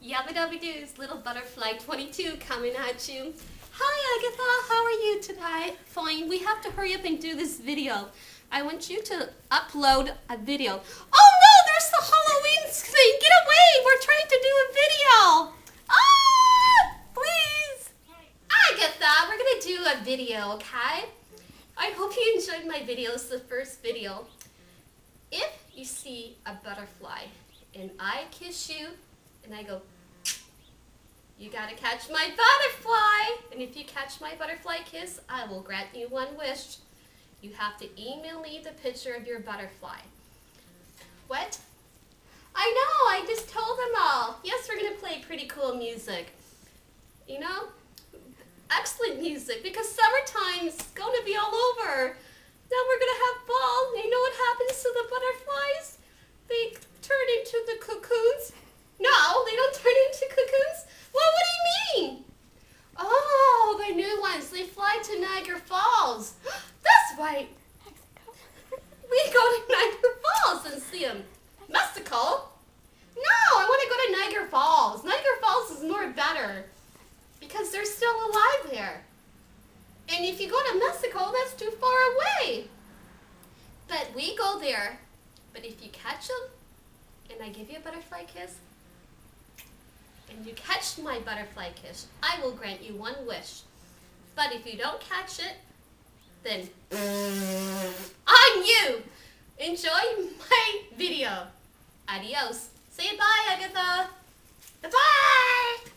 Yabba-dabba-doo's Little Butterfly 22 coming at you. Hi Agatha, how are you today? Fine, we have to hurry up and do this video. I want you to upload a video. Oh no, there's the Halloween thing! Get away! We're trying to do a video! Ah! Please! Agatha, we're gonna do a video, okay? I hope you enjoyed my videos, the first video. If you see a butterfly and I kiss you and I go, you gotta catch my butterfly. And if you catch my butterfly kiss, I will grant you one wish. You have to email me the picture of your butterfly. What? I know, I just told them all. Yes, we're gonna play pretty cool music. You know, excellent music, because summertime's gonna be all over. Now we're gonna have fall. You know what happens to the butterflies? They turn into the cocoons. No, they don't turn into cocoons. Well, what do you mean? Oh, the new ones. They fly to Niagara Falls. That's right. Mexico. We go to Niagara Falls and see them. Mexico? No, I want to go to Niagara Falls. Niagara Falls is more better because they're still alive there. And if you go to Mexico, that's too far away. But we go there. But if you catch them and I give you a butterfly kiss, and you catch my butterfly kiss, I will grant you one wish. But if you don't catch it, then on you. Enjoy my video. Adios. Say bye, Agatha. Bye-bye.